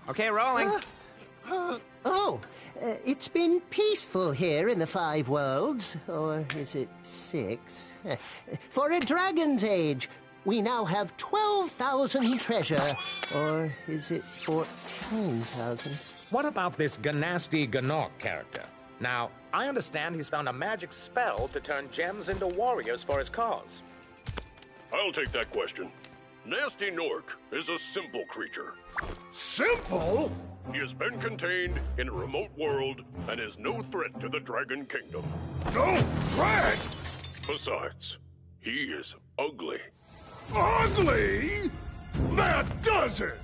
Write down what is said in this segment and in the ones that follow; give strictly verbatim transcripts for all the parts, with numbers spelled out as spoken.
Okay, rolling. Uh, uh, oh, uh, it's been peaceful here in the Five Worlds. Or is it six? For a dragon's age, we now have twelve thousand treasure. Or is it fourteen thousand? What about this Gnasty Gnorc character? Now, I understand he's found a magic spell to turn gems into warriors for his cause. I'll take that question. Gnasty Gnorc is a simple creature. Simple? He has been contained in a remote world and is no threat to the Dragon Kingdom. No threat? Besides, he is ugly. Ugly? That does it!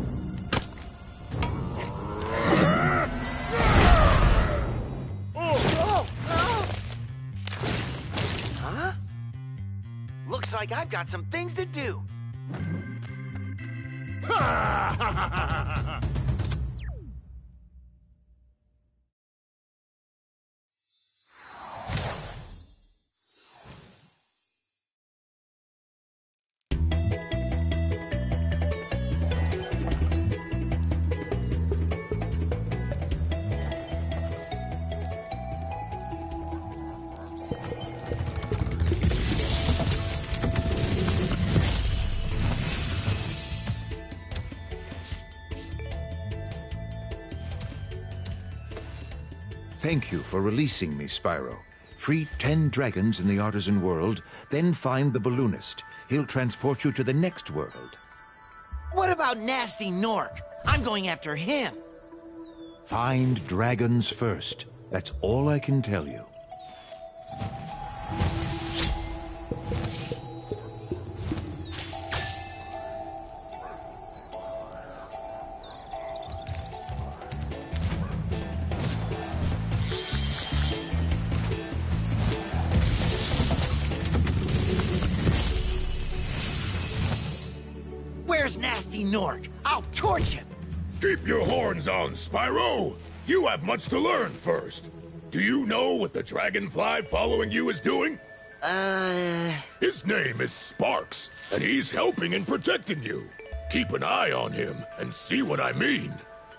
Oh! Oh! Huh? Looks like I've got some things to do. Thank you for releasing me, Spyro. Free ten dragons in the Artisan world, then find the balloonist. He'll transport you to the next world. What about Gnasty Gnorc? I'm going after him. Find dragons first. That's all I can tell you. Where's Gnasty Gnorc? I'll torch him! Keep your horns on, Spyro! You have much to learn first. Do you know what the dragonfly following you is doing? Uh... His name is Sparx, and he's helping and protecting you. Keep an eye on him and see what I mean.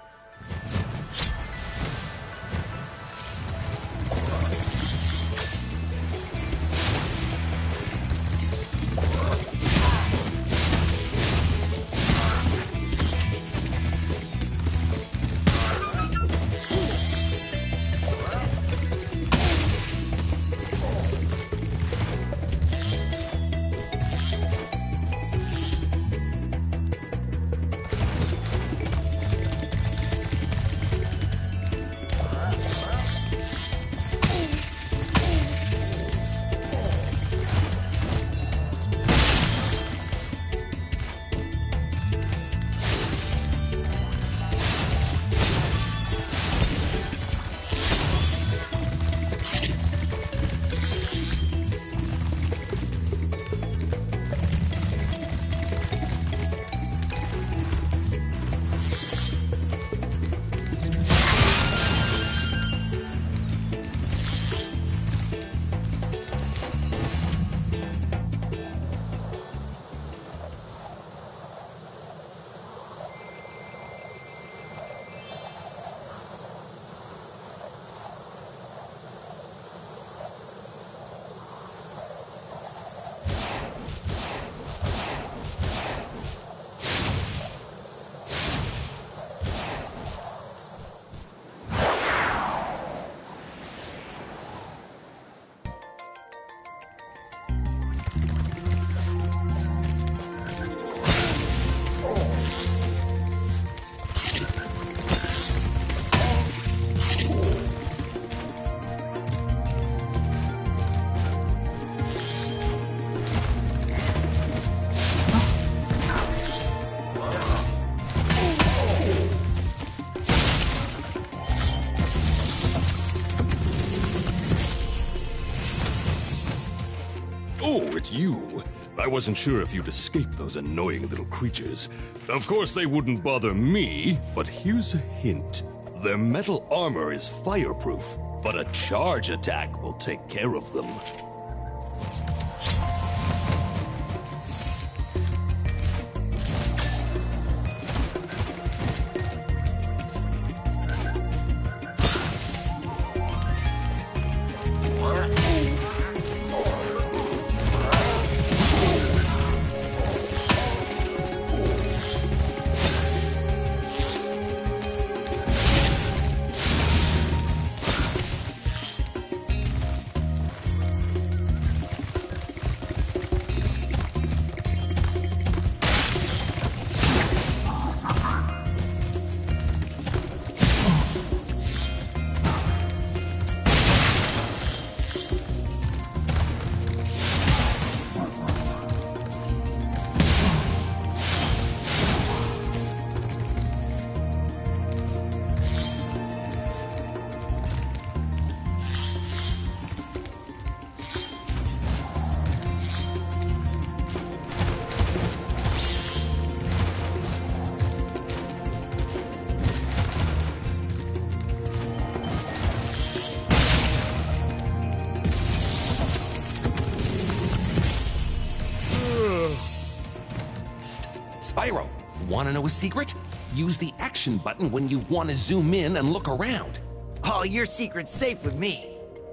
It's you. I wasn't sure if you'd escape those annoying little creatures. Of course they wouldn't bother me, but here's a hint. Their metal armor is fireproof, but a charge attack will take care of them. Spyro, want to know a secret? Use the action button when you want to zoom in and look around. Oh, your secret's safe with me.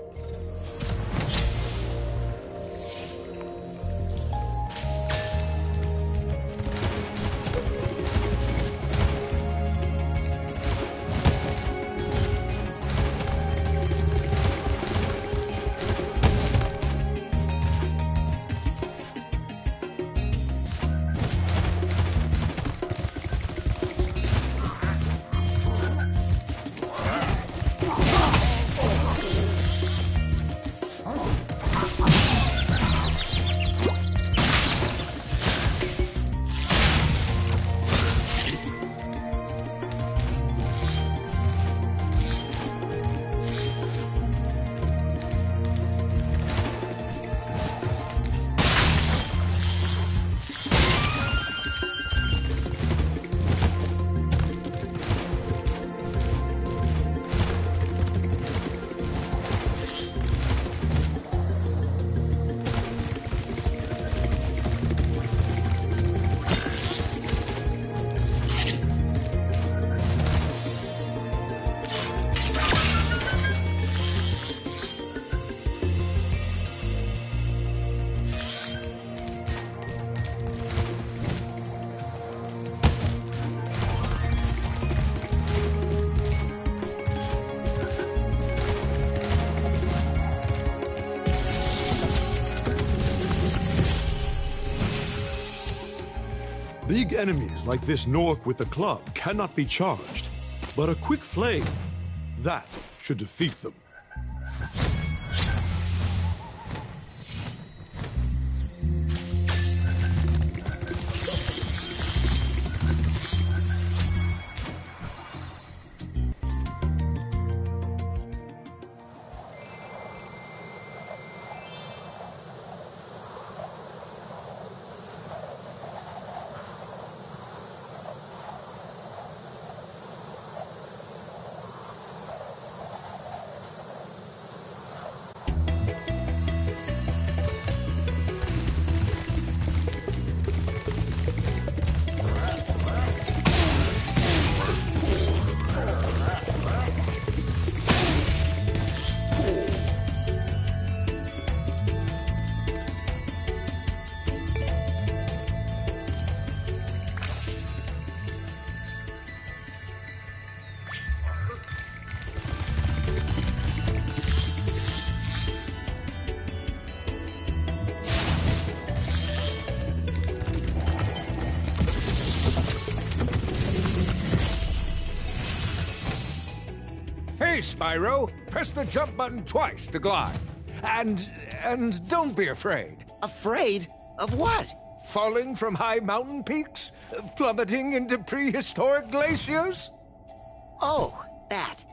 Big enemies like this Nork with the club cannot be charged, but a quick flame, that should defeat them. Hey, Spyro! Press the jump button twice to glide. And... and don't be afraid. Afraid? Of what? Falling from high mountain peaks? Plummeting into prehistoric glaciers? Oh, that.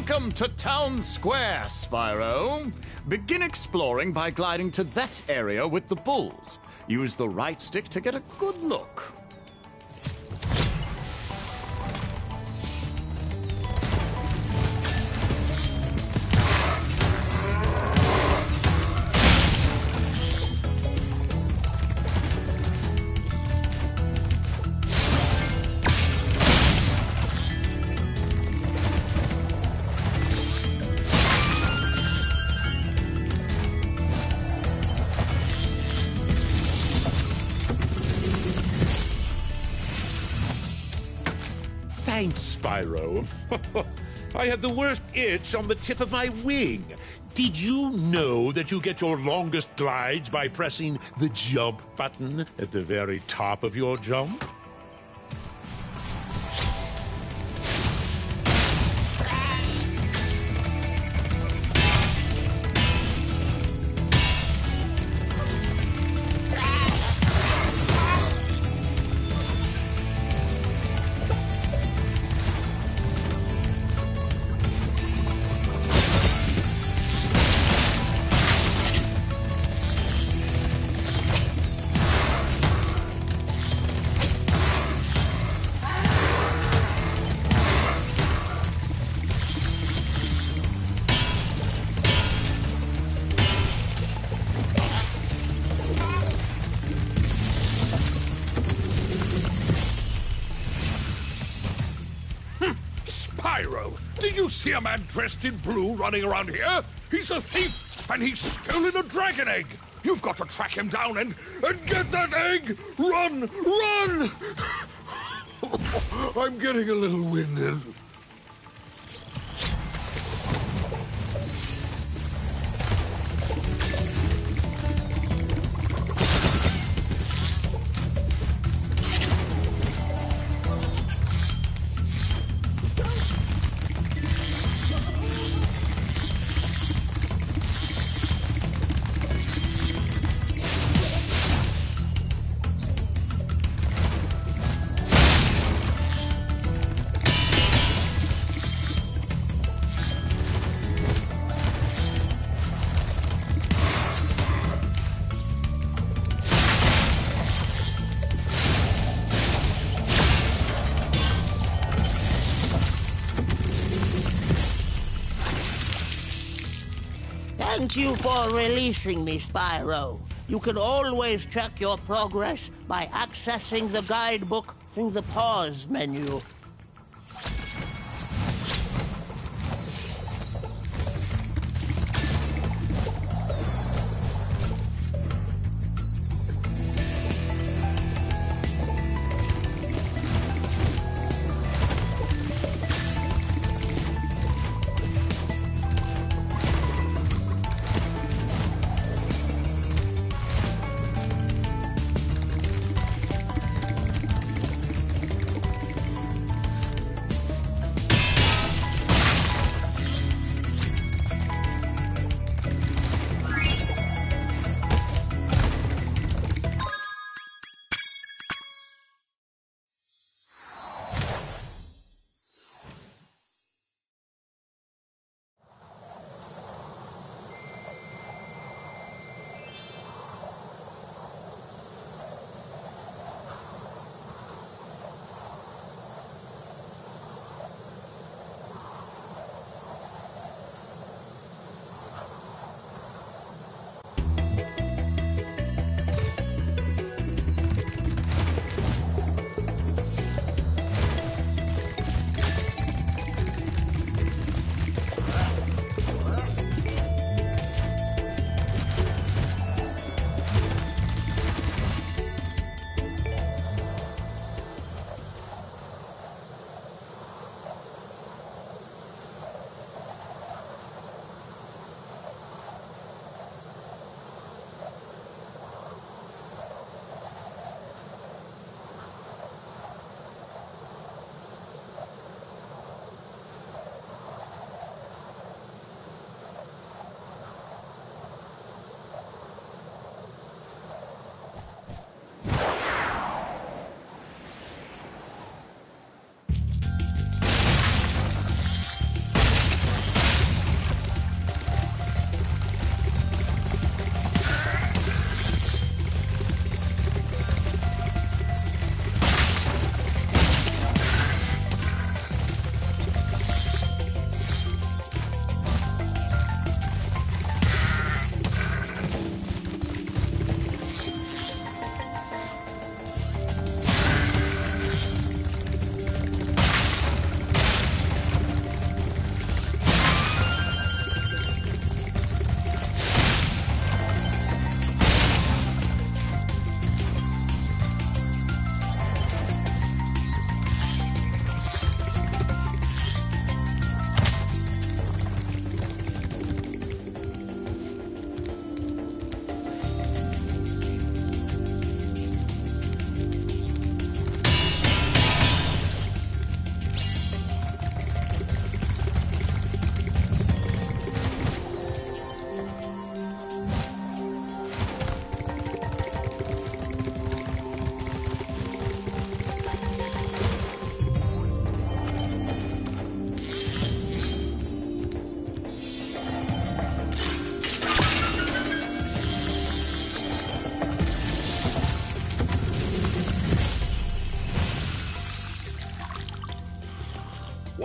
Welcome to Town Square, Spyro. Begin exploring by gliding to that area with the bulls. Use the right stick to get a good look. Thanks, Spyro. I had the worst itch on the tip of my wing. Did you know that you get your longest glides by pressing the jump button at the very top of your jump? Spyro, did you see a man dressed in blue running around here? He's a thief, and he's stolen a dragon egg. You've got to track him down and, and get that egg! Run! Run! I'm getting a little winded. Thank you for releasing me, Spyro. You can always check your progress by accessing the guidebook through the pause menu.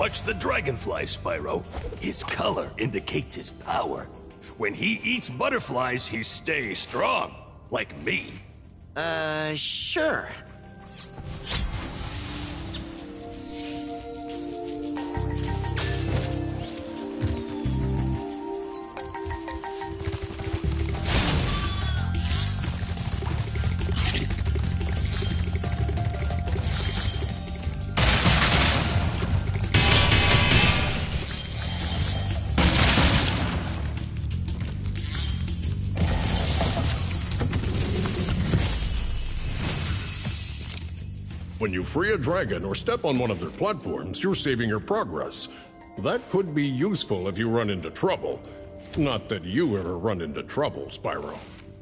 Watch the dragonfly, Spyro. His color indicates his power. When he eats butterflies, he stays strong. Like me. Uh, sure. When you free a dragon or step on one of their platforms, you're saving your progress. That could be useful if you run into trouble. Not that you ever run into trouble, Spyro.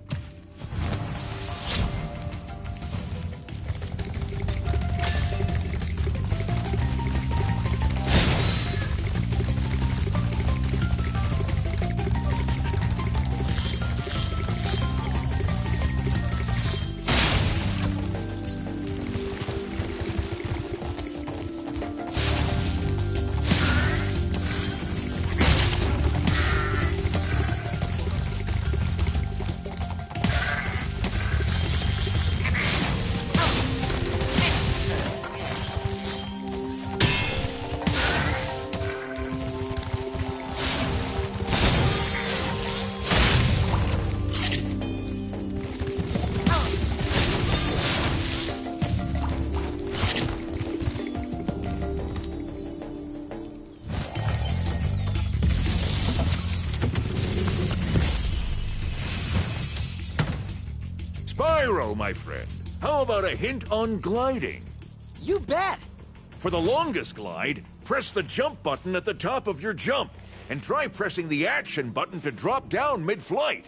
Spyro, my friend, how about a hint on gliding? You bet! For the longest glide, press the jump button at the top of your jump, and try pressing the action button to drop down mid-flight.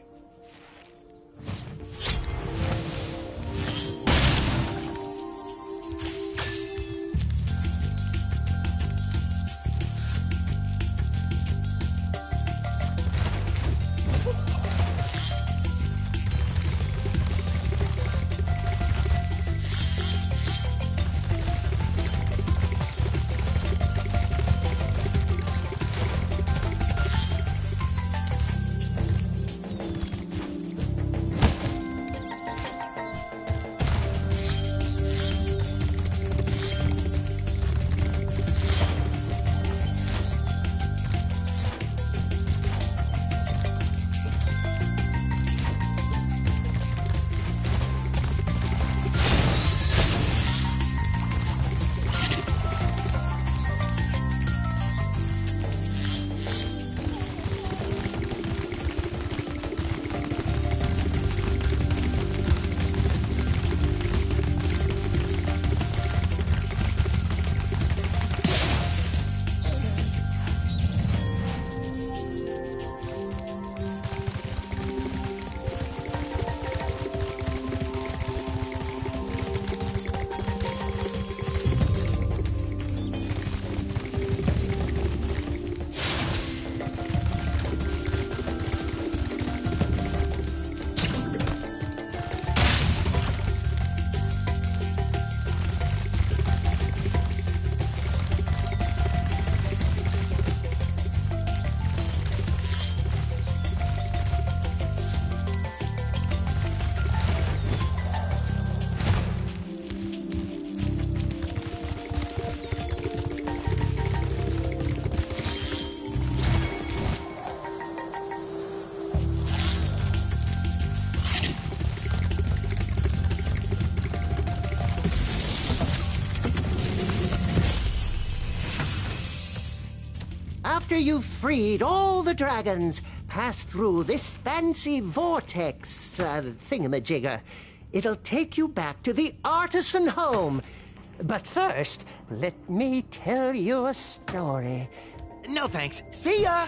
After you've freed all the dragons, pass through this fancy vortex uh, thingamajigger. It'll take you back to the artisan home. But first, let me tell you a story. No thanks. See ya!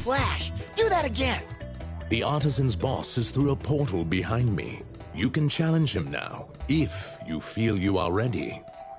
flash. Do that again. The artisan's boss is through a portal behind me. You can challenge him now, if you feel you are ready.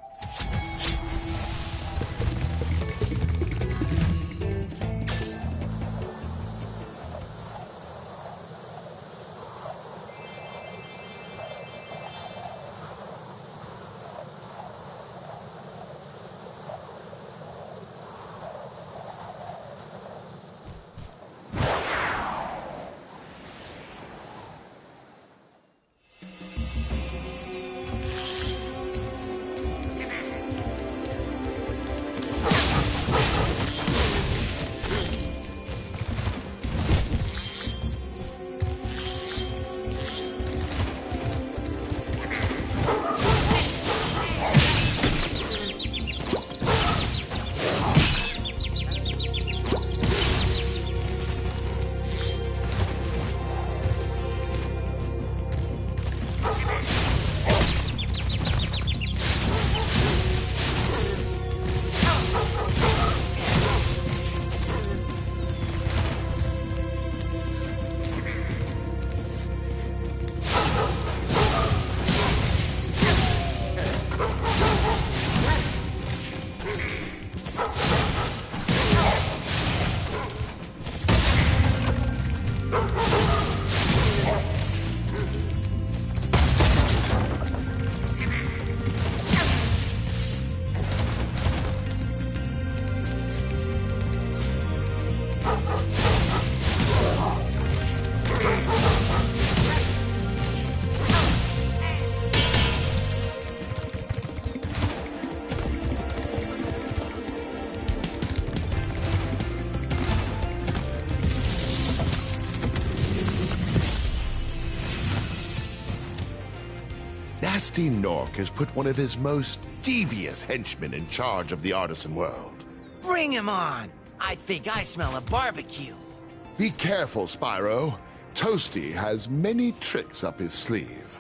Nasty Nork has put one of his most devious henchmen in charge of the artisan world. Bring him on. I think I smell a barbecue. Be careful, Spyro. Toasty has many tricks up his sleeve.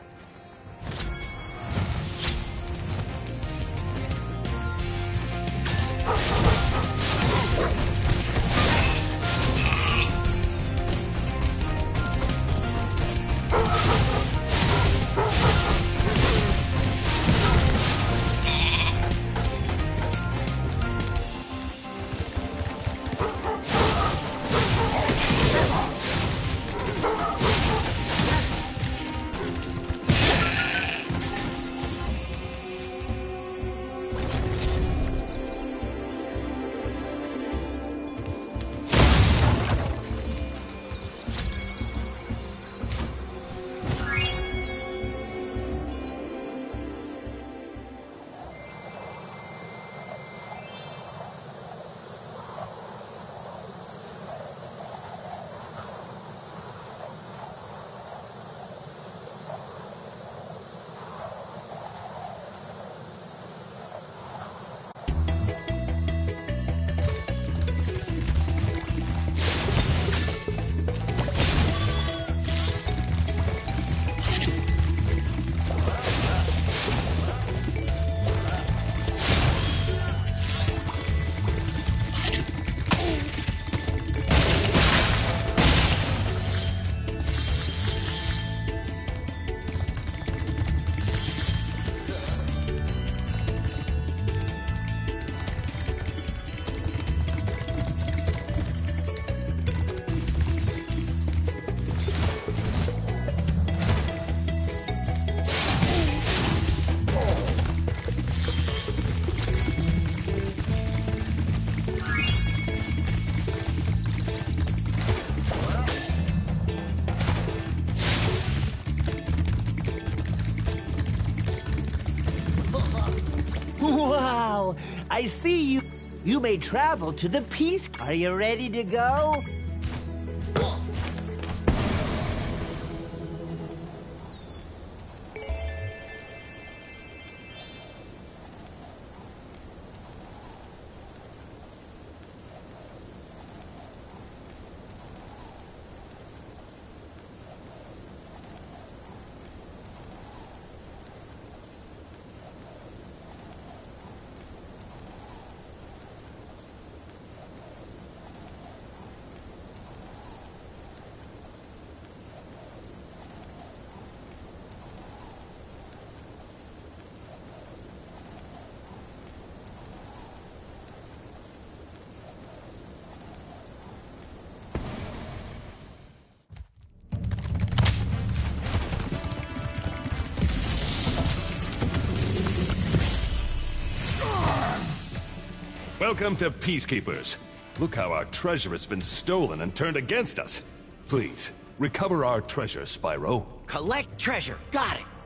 Wow! I see you. You may travel to the Peace. Are you ready to go? Welcome to Peacekeepers. Look how our treasure has been stolen and turned against us. Please, recover our treasure, Spyro. Collect treasure. Got it.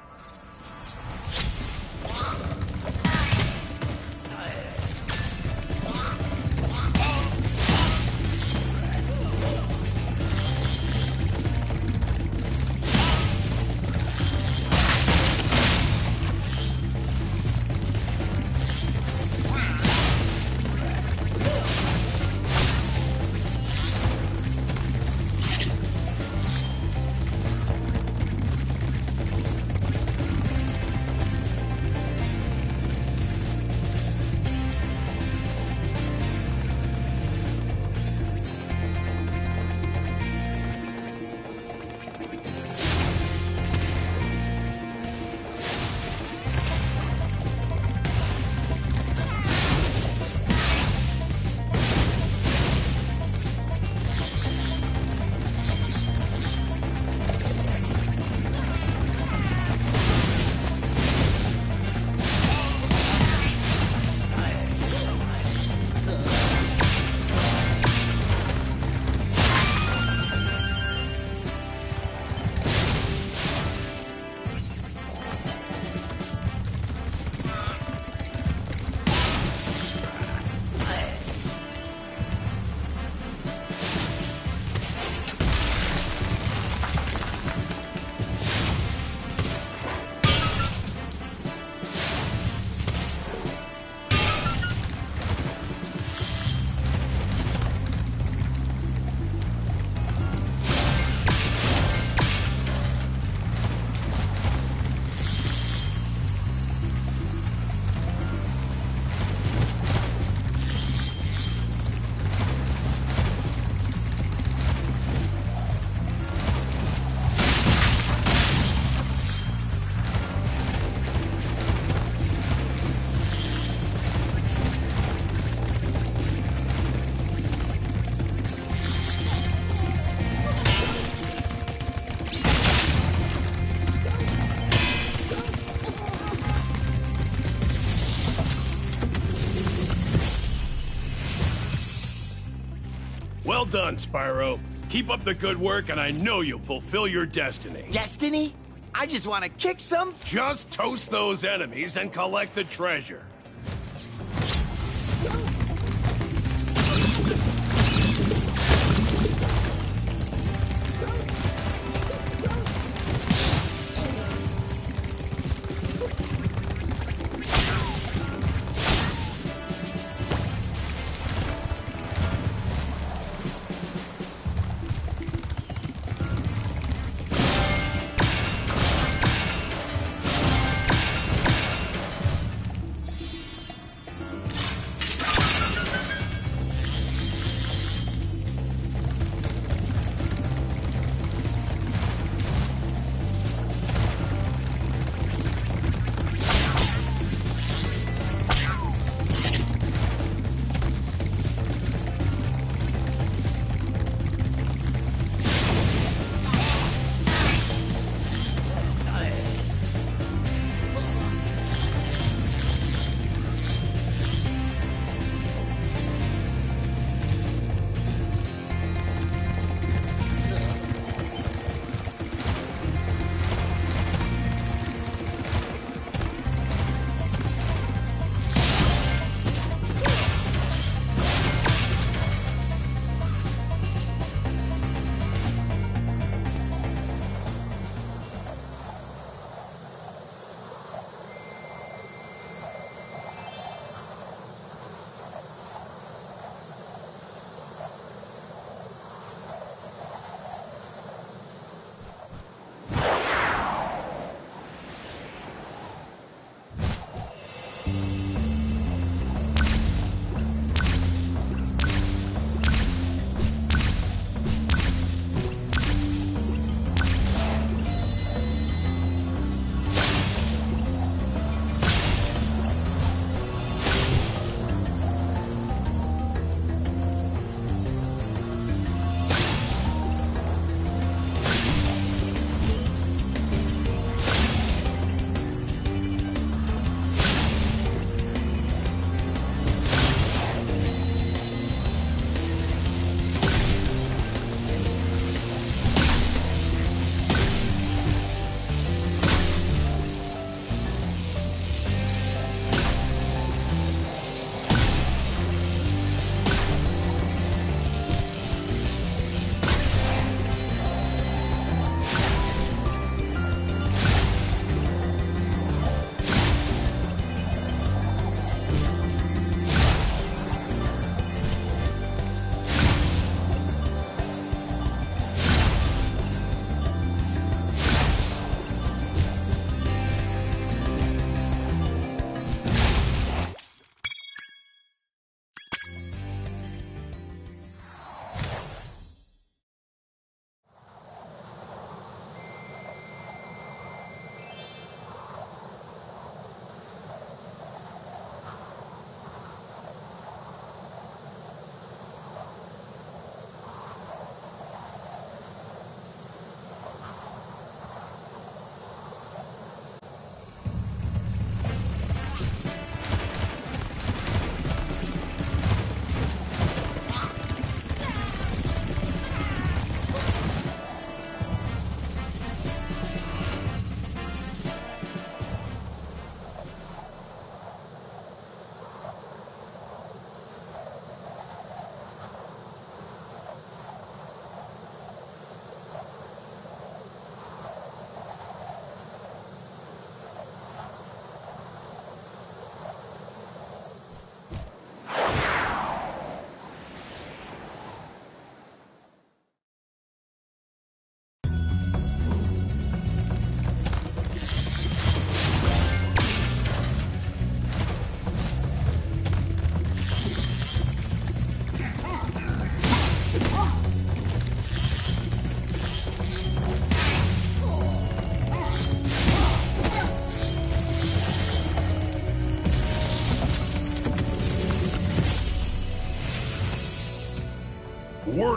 Well done, Spyro. Keep up the good work, and I know you'll fulfill your destiny. Destiny? I just want to kick some... Just toast those enemies and collect the treasure.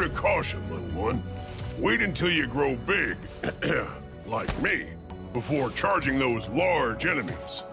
word of caution, little one. Wait until you grow big, like me, before charging those large enemies.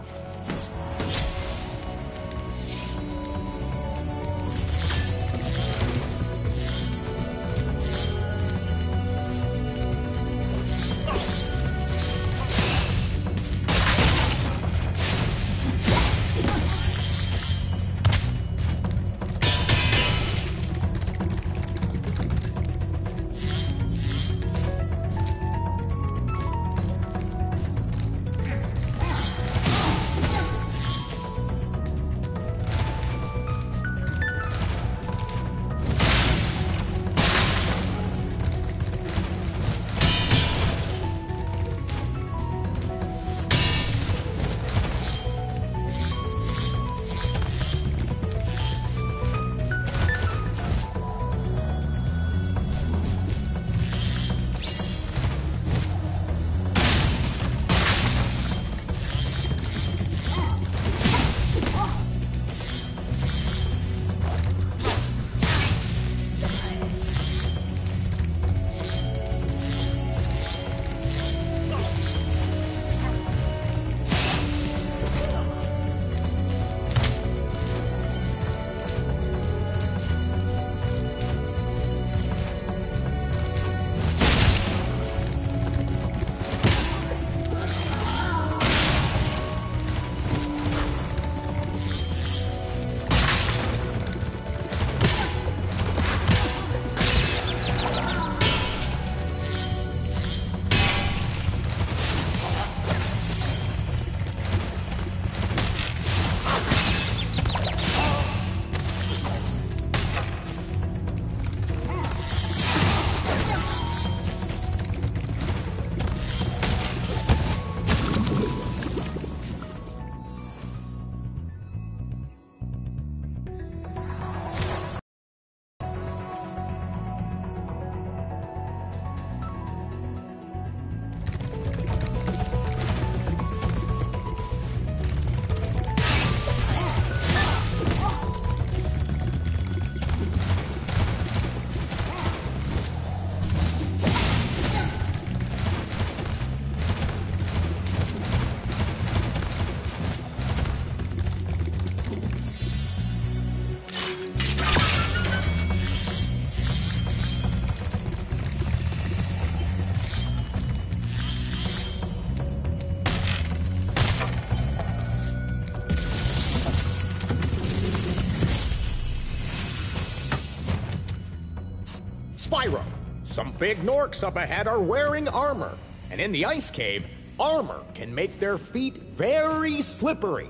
Spyro, some big Gnorcs up ahead are wearing armor, and in the ice cave, armor can make their feet very slippery.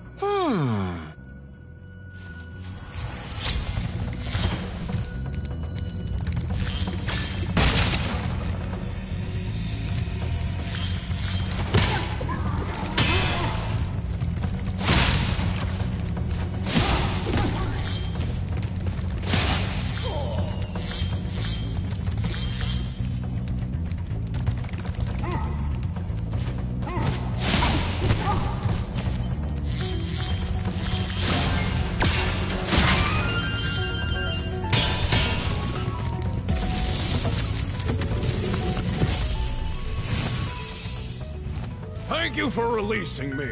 Hmm. Thank you for releasing me.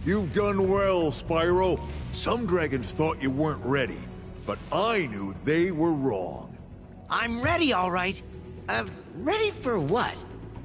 You've done well, Spyro. Some dragons thought you weren't ready, but I knew they were wrong. I'm ready, all right. Uh, ready for what?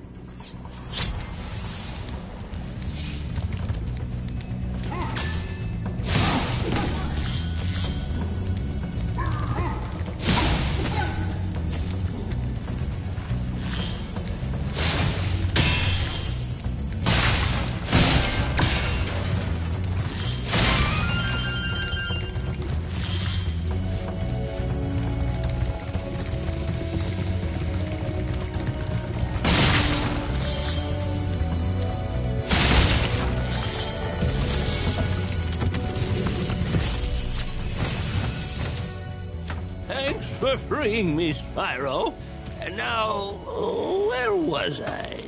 Thanks for freeing me, Spyro. And now, where was I?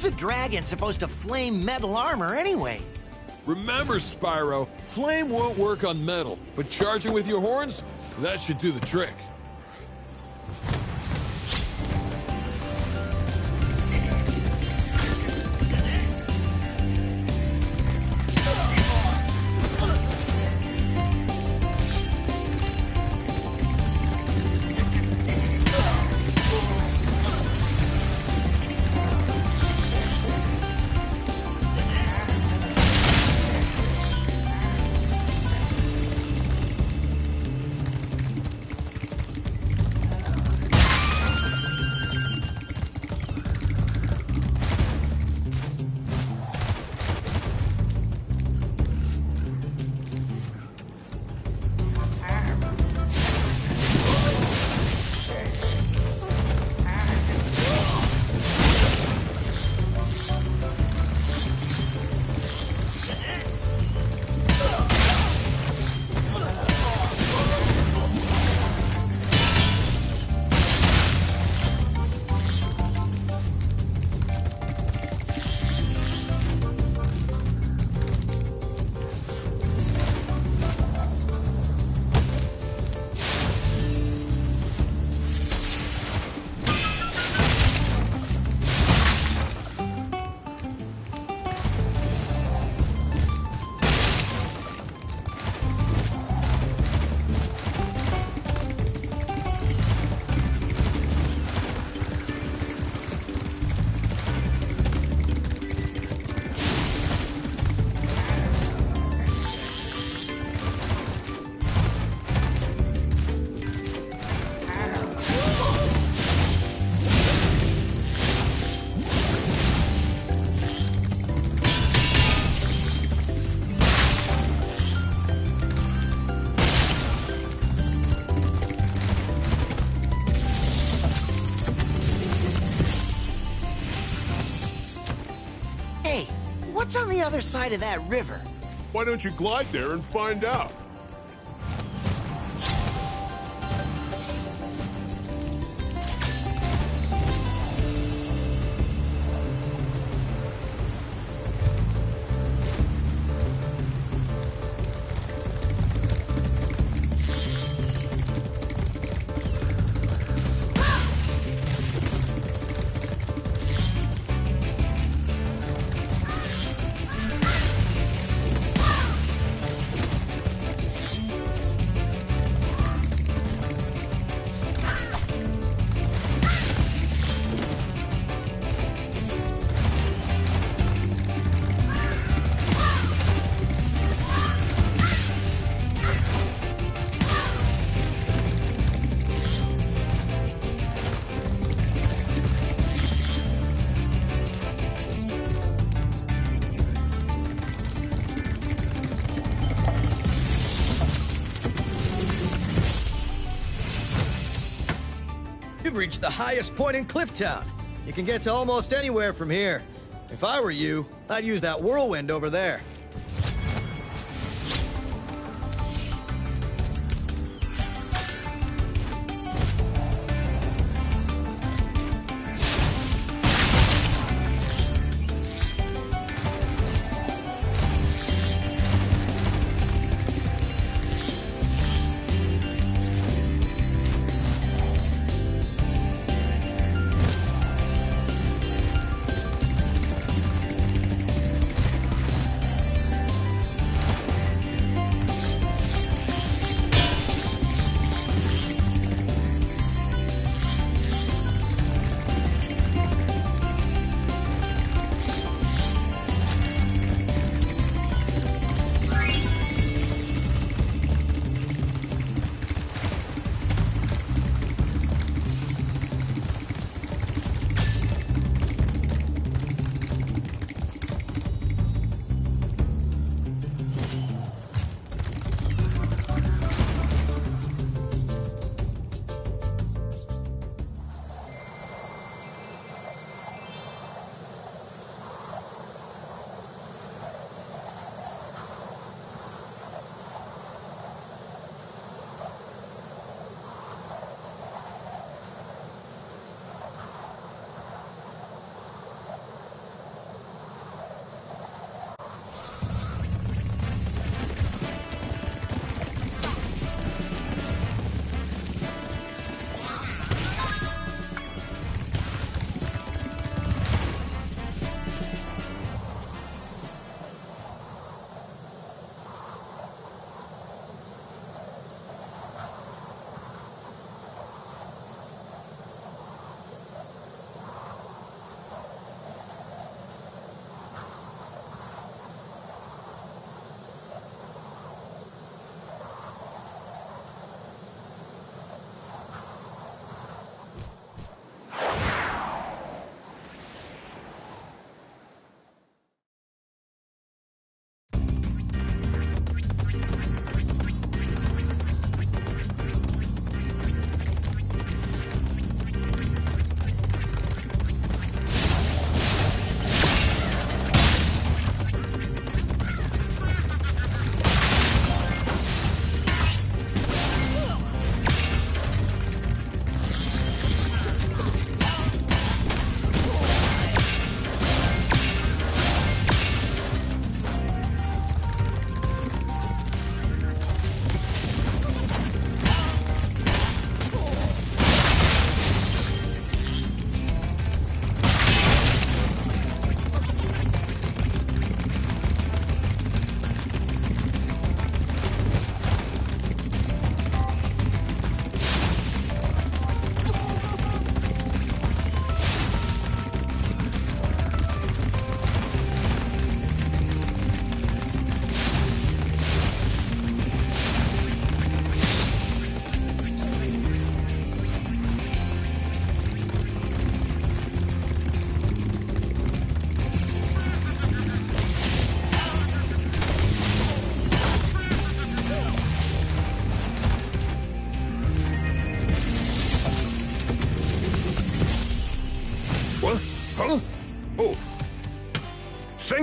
a dragon supposed to flame metal armor anyway? Remember, Spyro, flame won't work on metal, but charging with your horns, that should do the trick. What's on the other side of that river? Why don't you glide there and find out? You've reached the highest point in Clifftown. You can get to almost anywhere from here. If I were you, I'd use that whirlwind over there.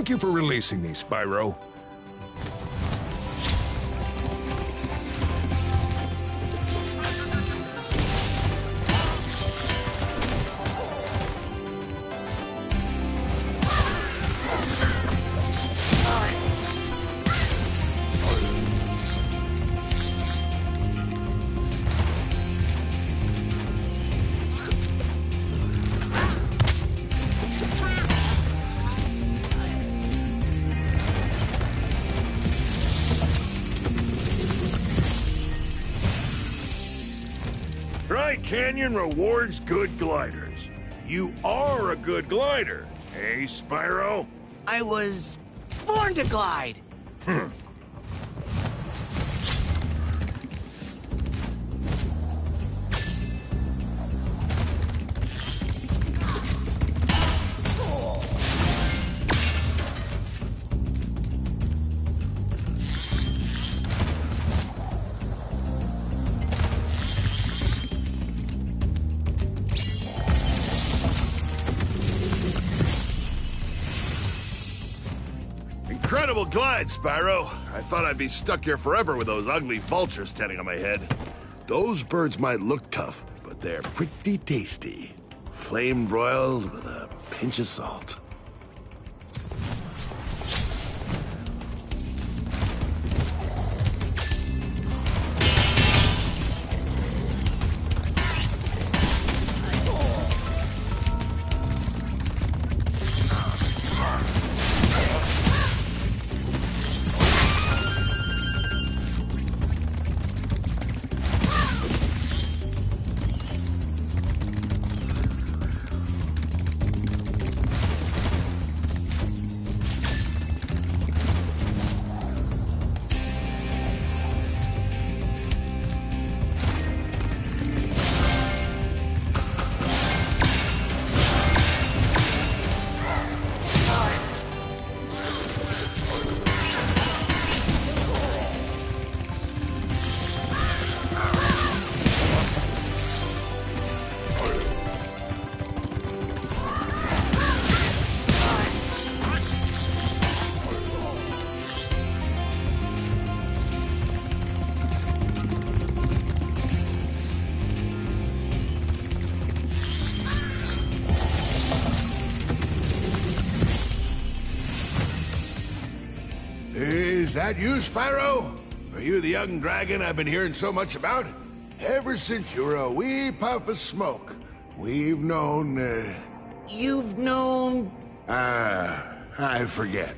Thank you for releasing me, Spyro. Dry Canyon rewards good gliders. You are a good glider, eh, Spyro? I was born to glide. Hmm. Incredible glide, Spyro. I thought I'd be stuck here forever with those ugly vultures standing on my head. Those birds might look tough, but they're pretty tasty. Flame broiled with a pinch of salt. Is that you, Spyro? Are you the young dragon I've been hearing so much about? Ever since you were a wee puff of smoke, we've known, uh... You've known... Ah, uh, I forget.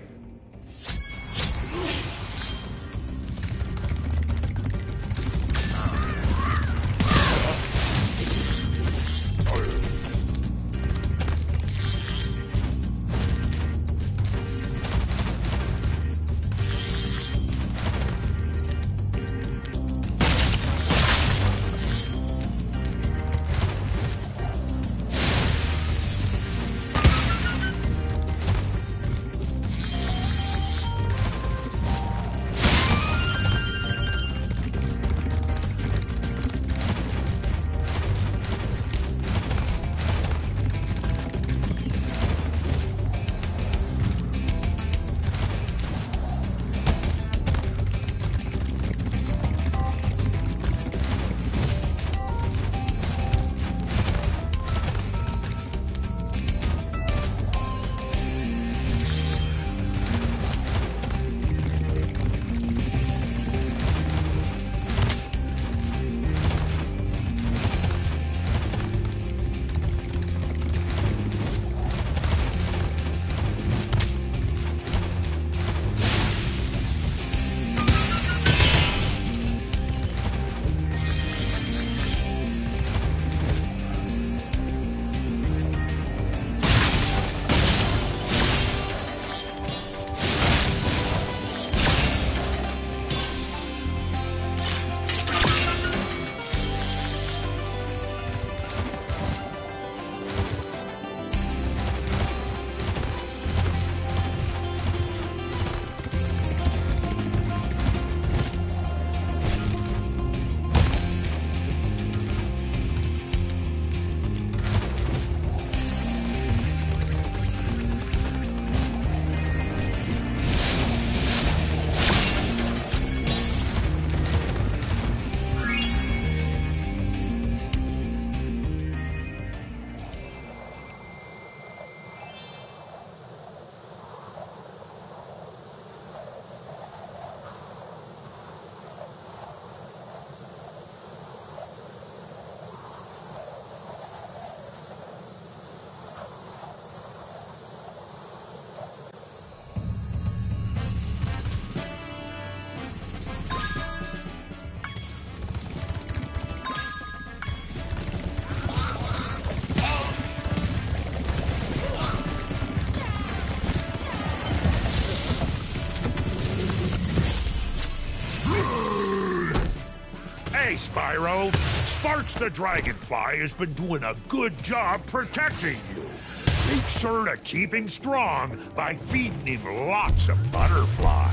okay, Spyro. Sparks the Dragonfly has been doing a good job protecting you. Make sure to keep him strong by feeding him lots of butterflies.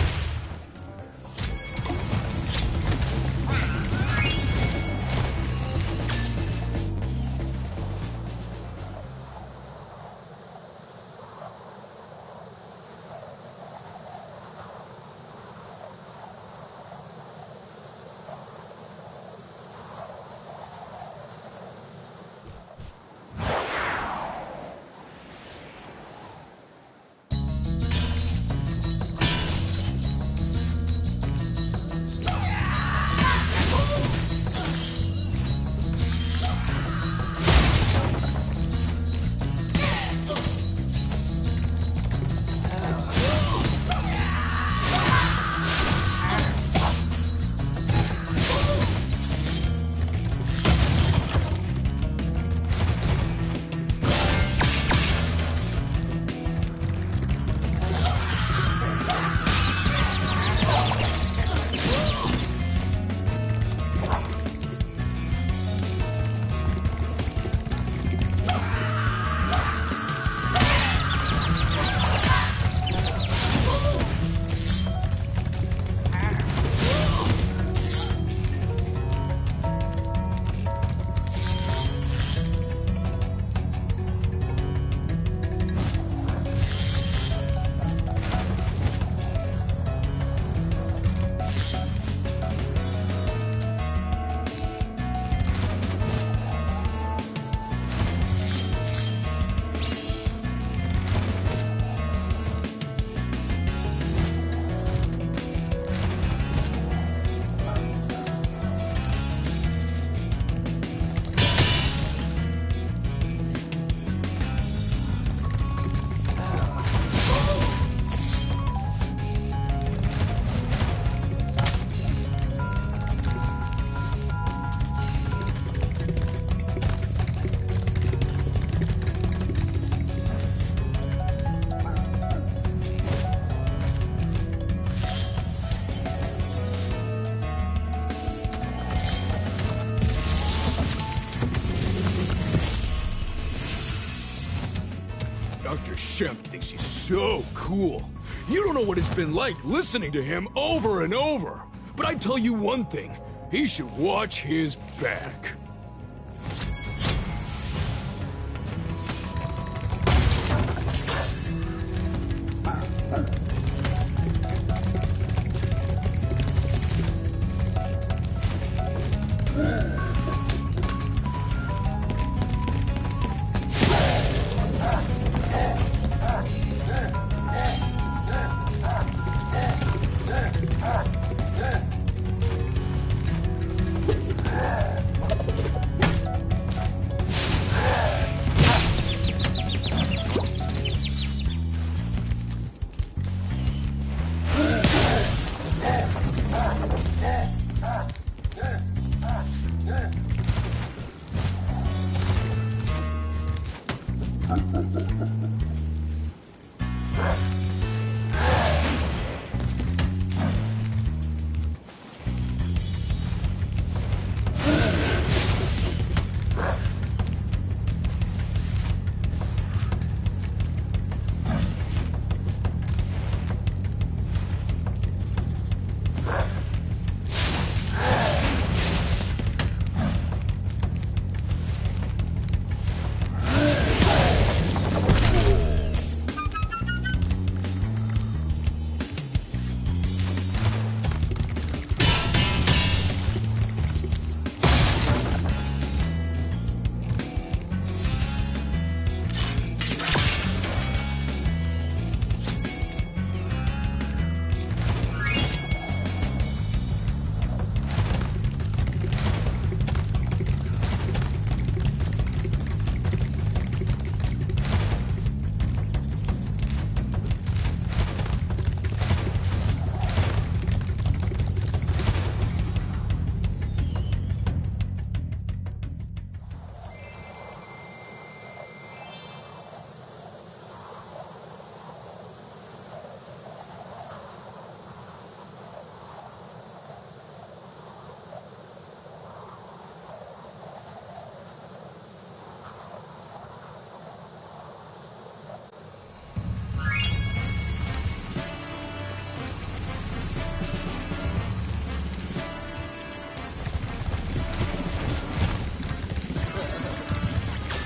Doctor Shemp thinks he's so cool. You don't know what it's been like listening to him over and over. But I tell you one thing, he should watch his back.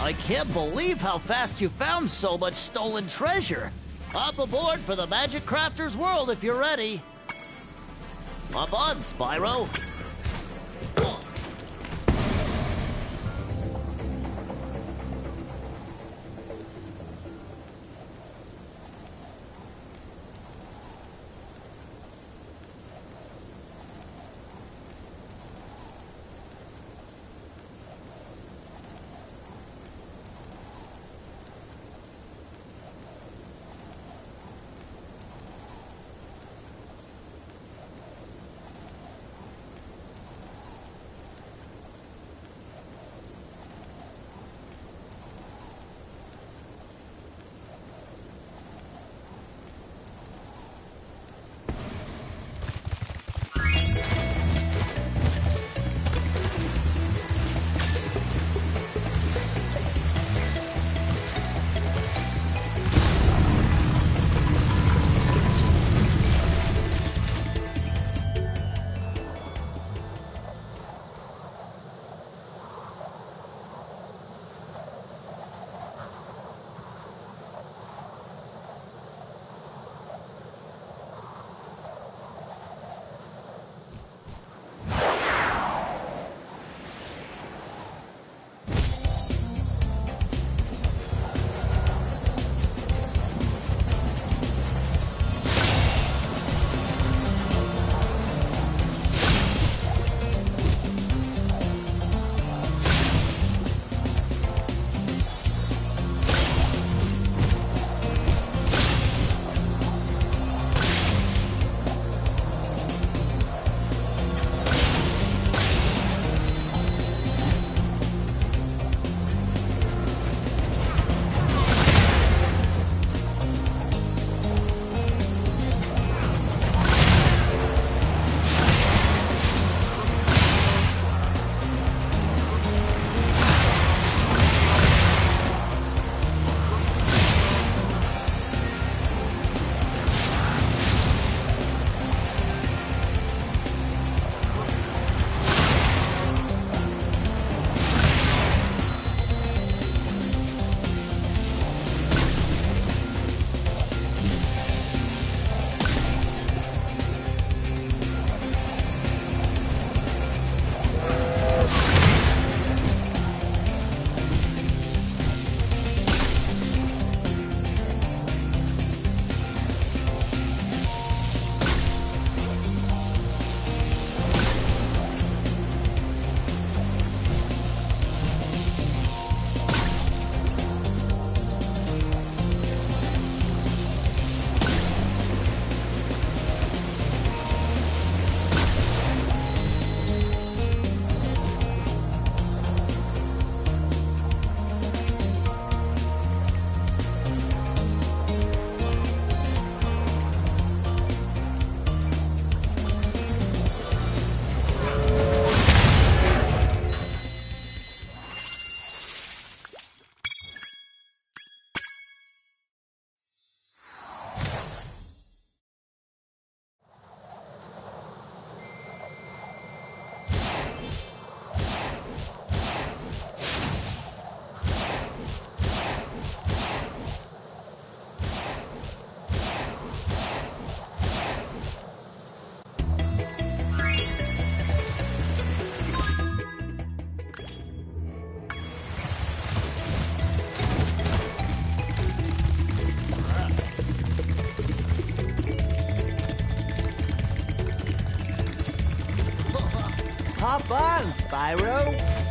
I can't believe how fast you found so much stolen treasure. Hop aboard for the Magic Crafter's world if you're ready. Hop on, Spyro. Hop on, Spyro.